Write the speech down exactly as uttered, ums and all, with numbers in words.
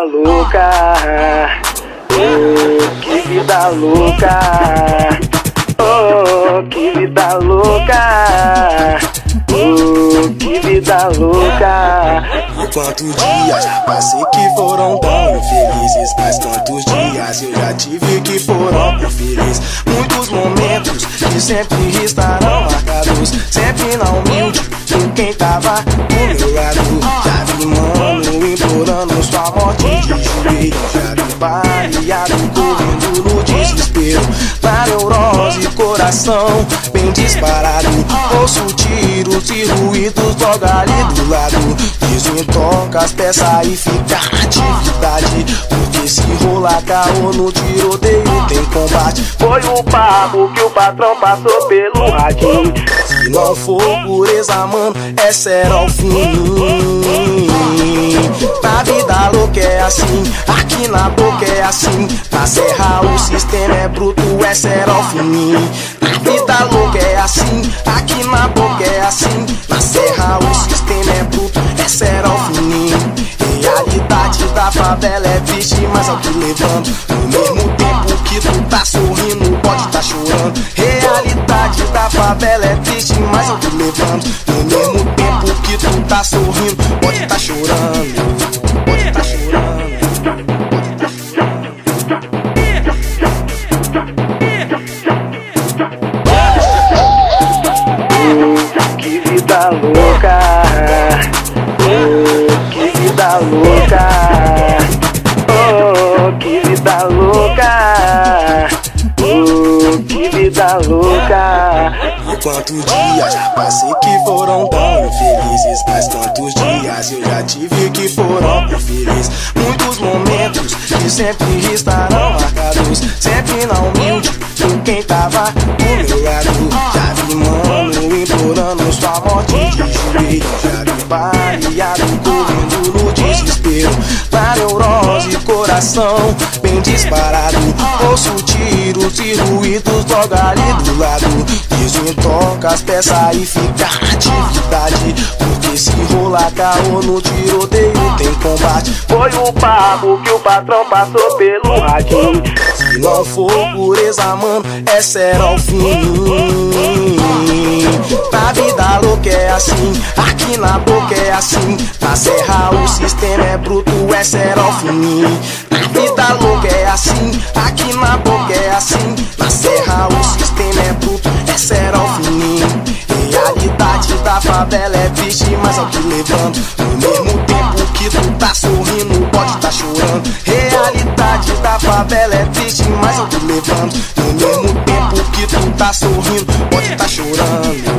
louca, oh, que vida louca, oh, que vida louca, oh, que vida louca. E quantos dias passei que foram tão infelizes, mas quantos dias eu já tive que foram infelizes. Muitos momentos que sempre estarão marcados, sempre na humilde por quem tava do meu lado. Já vi mano implorando sua morte de joelho, já vi baleado correndo no desespero, na neurose, coração bem disparado. Ouço tiros e ruídos logo ali do lado, desentoca as peças e fica atividade, porque se rolar caô no tiroteio tem combate. Foi o papo que o patrão passou pelo radinho. Se não for pureza, mano, essa era o fim. Na vida louca é assim, aqui na boca é assim, na serra o sistema é bruto, essa era o fim. Na vida louca é assim, aqui na boca é assim, na serra o sistema é bruto, essa era o fim. Realidade da favela é triste, mas é o que levando. No mesmo tempo que tu tá sorrindo, pode tá chorando. Realidade da favela é triste, mas é o que levando. No mesmo tempo que tu tá sorrindo, pode tá chorando. Pode tá chorando. Oh, que vida louca, oh, que vida louca, oh, que vida louca, oh, que vida louca. E quantos dias passei que foram tão infelizes, mas quantos dias eu já tive que foram infelizes. Muitos momentos que sempre estarão marcados, sempre na humilde por quem tava do meu lado. Já vi mano implorando sua morte de joelho, já vi baleado correndo no desespero, na neurose, coração bem disparado. Ouço tiros e ruídos logo ali do lado, desentoca as peças e fica atividade, porque se rolar caô no tiroteio tem combate. Foi o papo que o patrão passou pelo radinho. Se não for pureza, mano, essa era o fim. Na vida louca é assim, aqui na boca é assim, na serra o sistema é bruto, essa era o fim. Na vida louca é assim, aqui na boca é assim, na serra o sistema é bruto, essa era o fim. Realidade da favela é triste, mas é o que levando. No mesmo tempo que tu tá sorrindo, pode tá chorando. Realidade da favela é triste, mas é o que levando. No mesmo tempo que tu tá sorrindo, pode tá chorando.